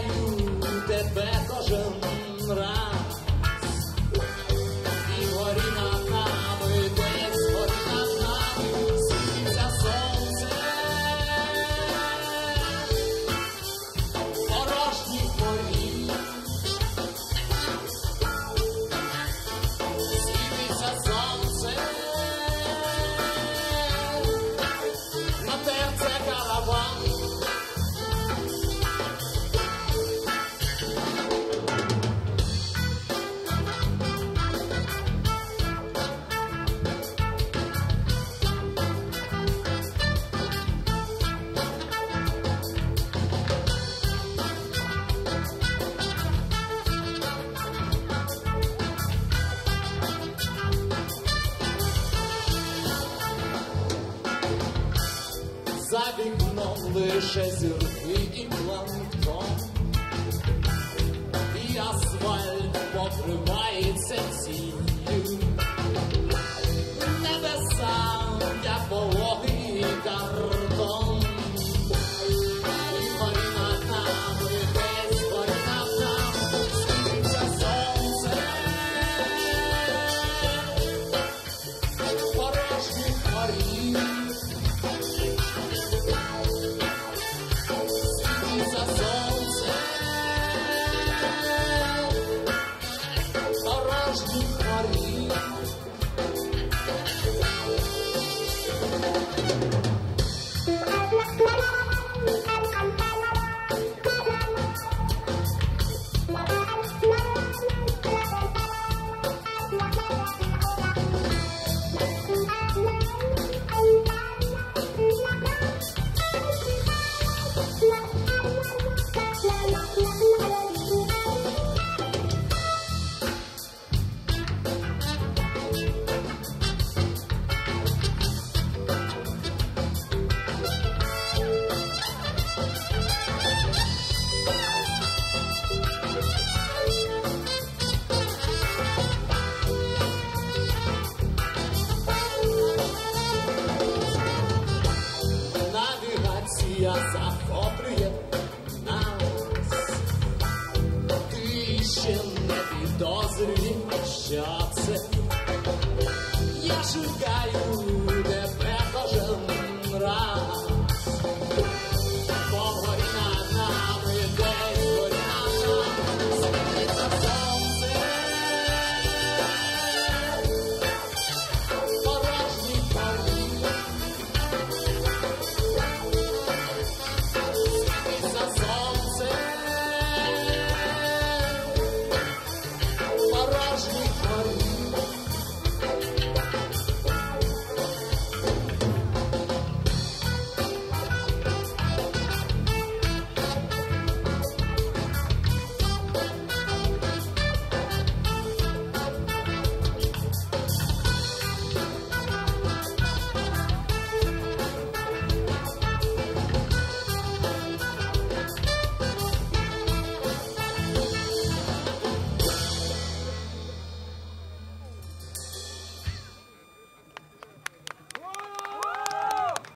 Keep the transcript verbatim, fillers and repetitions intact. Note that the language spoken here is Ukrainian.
шукаю тебе кожен раз. І горі над нами, десь горі над нами, світиться сонце. Порожні горі, світиться сонце. На терце караван. За вікном лише зірки і планктон, і асфальт покривається тінню. Небеса, як вологий картон. І горі над нами, десь горі над нами, світиться сонце. Порожні горі, світиться сонце. Порожні горі. Навігація захоплює нас. Ти ще не підозрюєш, що це. Я шукаю